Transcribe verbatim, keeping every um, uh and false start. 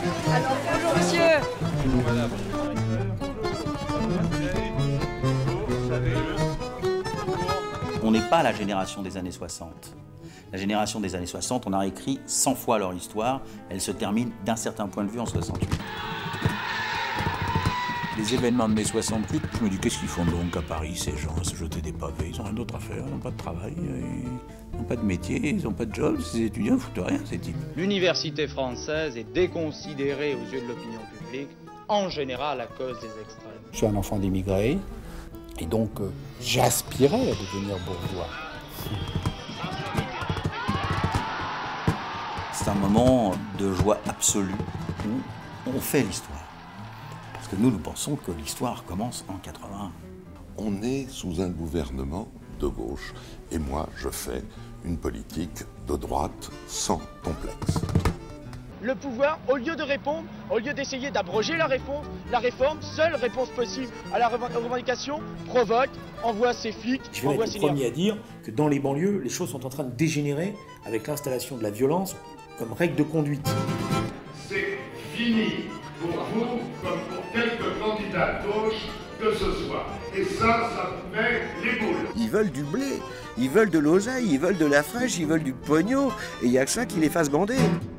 Alors, bonjour monsieur. On n'est pas la génération des années soixante. La génération des années soixante, on a écrit cent fois leur histoire, elle se termine d'un certain point de vue en soixante-huit. Les événements de mai soixante-huit, je me dis qu'est-ce qu'ils font donc à Paris, ces gens, à se jeter des pavés, ils n'ont rien d'autre à faire, ils n'ont pas de travail, ils n'ont pas de métier, ils n'ont pas de job, ces étudiants ne foutent rien, ces types. L'université française est déconsidérée aux yeux de l'opinion publique, en général à cause des extrêmes. Je suis un enfant d'immigrés, et donc euh, j'aspirais à devenir bourgeois. C'est un moment de joie absolue où on fait l'histoire. Parce que nous, nous pensons que l'histoire commence en quatre-vingt-un. On est sous un gouvernement de gauche et moi, je fais une politique de droite sans complexe. Le pouvoir, au lieu de répondre, au lieu d'essayer d'abroger la réforme, la réforme, seule réponse possible à la revendication, provoque, envoie ses flics, Je vais envoie être ses le premier à dire que dans les banlieues, les choses sont en train de dégénérer avec l'installation de la violence comme règle de conduite. C'est fini pour vous comme pour quelques candidats de gauche que ce soit. Et ça, ça vous met les boules. Ils veulent du blé, ils veulent de l'oseille, ils veulent de la fraîche, ils veulent du pognon, et il n'y a que ça qui les fasse bander.